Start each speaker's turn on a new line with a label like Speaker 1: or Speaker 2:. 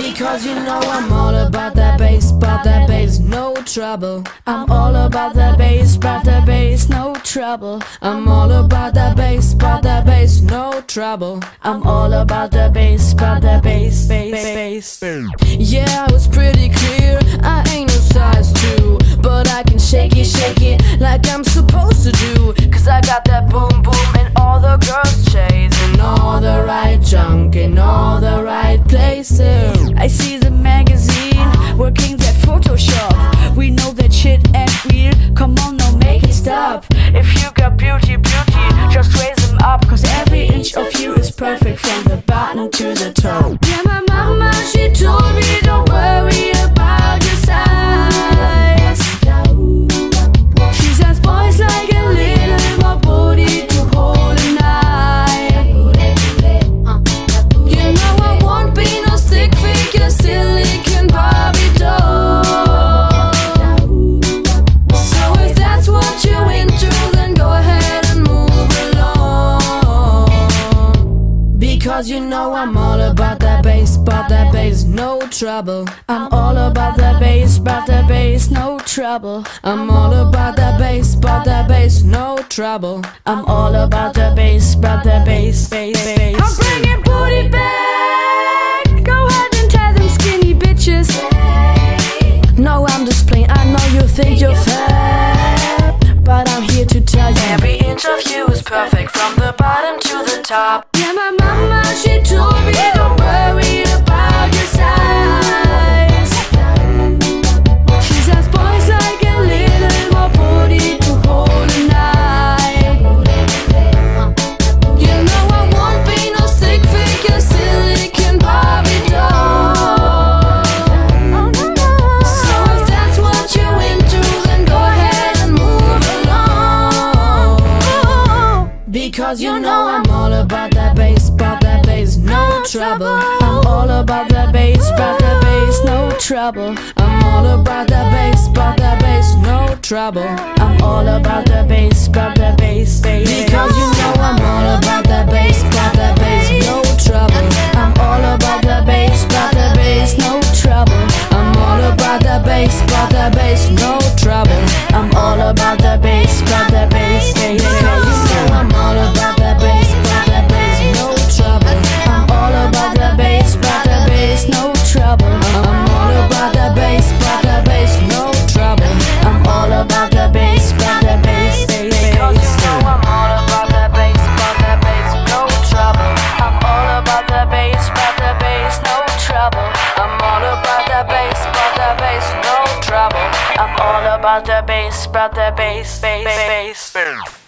Speaker 1: Because you know I'm all about that bass, no trouble. I'm all about that bass, no trouble. I'm all about that bass, no trouble. I'm all about that bass, bass. Yeah, I was pretty clear, I ain't no size 2, but I can shake it like I'm supposed to do. Cause I got that boom boom and all the girls chasing all the right junk in all the right places.
Speaker 2: I see the magazine working that Photoshop. We know that shit ain't real. Come on now, make it stop. If you got beauty, just raise them up. Cause every inch of you is perfect from the bottom to the top.
Speaker 1: Yeah, my mama, she told me don't worry about your size. She says boys like a little more booty to hold a knife. You know I won't be no stick figure, silicon Barbie doll. So if that's what you're into, then go ahead and move along. Because you know I'm all about that bass, no trouble. I'm all about that bass, no trouble. I'm all about that bass, no trouble. I'm all about the bass, bass.
Speaker 2: I'm bringing booty back. Go ahead and tell them skinny bitches.
Speaker 1: No, I'm just playing, I know you think you're fat, but I'm here to tell you every inch of you is perfect from the bottom to the top. Yeah, my mama, she told me don't worry about your size. She says boys like a little more booty to hold a knife. You know I won't be no stick figure, silicon Barbie doll. So if that's what you're into, then go ahead and move along. Because you know I'm all about that bass, no trouble. I'm all about that bass, no trouble. I'm all about that bass, no trouble. I'm all about that bass, because you know I'm all about that bass, no trouble. I'm all about that bass, no trouble. I'm all about that bass, no trouble. I'm all about that bass, because you know I'm all about that bass, no trouble. I'm all about that bass, no trouble. I'm all about that bass, no trouble. I'm all about that bass, because you know I'm all about that bass, no trouble. I'm all about that bass, no trouble. I'm all about that bass, no trouble. I'm all about that bass, bass.